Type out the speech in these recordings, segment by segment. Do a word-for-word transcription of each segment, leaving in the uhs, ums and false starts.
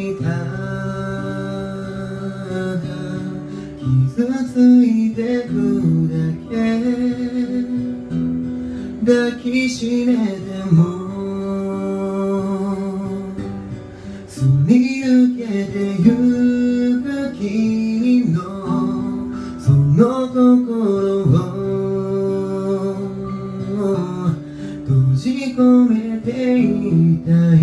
たが傷ついてくだけ抱きしめてもすり抜けてゆく君のその心を閉じ込めていたい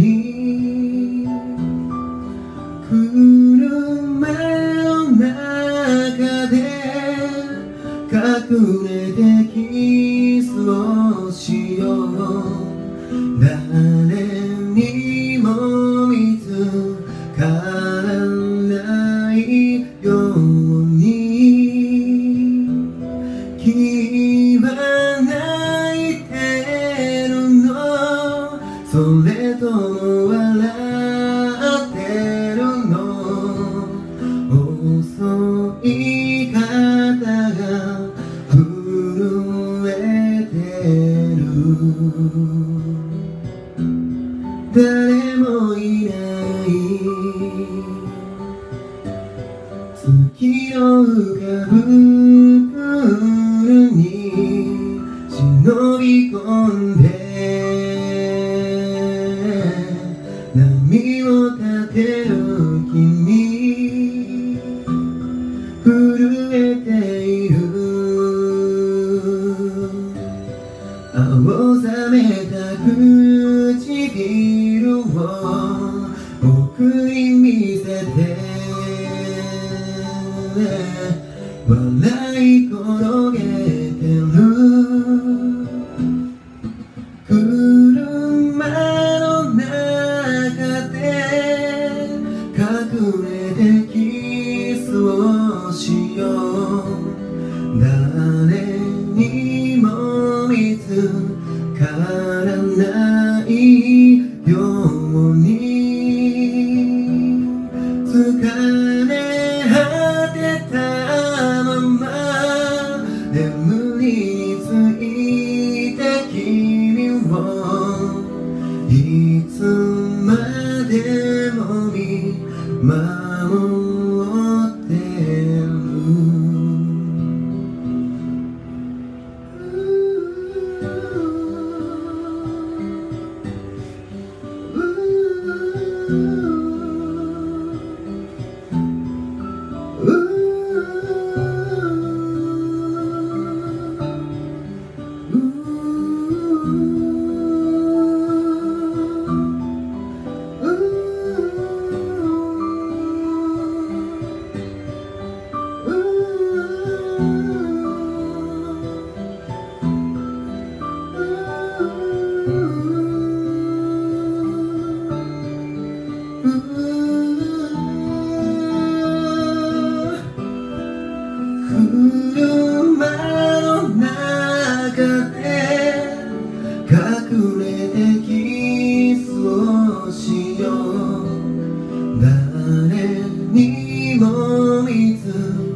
車の中で隠れてキスをしよう誰にも見つからないように君は泣いてるのそれとも笑ってるの遅い肩が震えてる誰もいない月の浮かぶプールに忍び込んで波を立てる君震えている青ざめた唇を僕に見せて笑い転げてる車の中で隠れてキスをしよう誰にも見つからないように疲れ果てたまま眠りについた君をいつまでも見守ってる車の中で隠れてキスをしよう誰にも見つ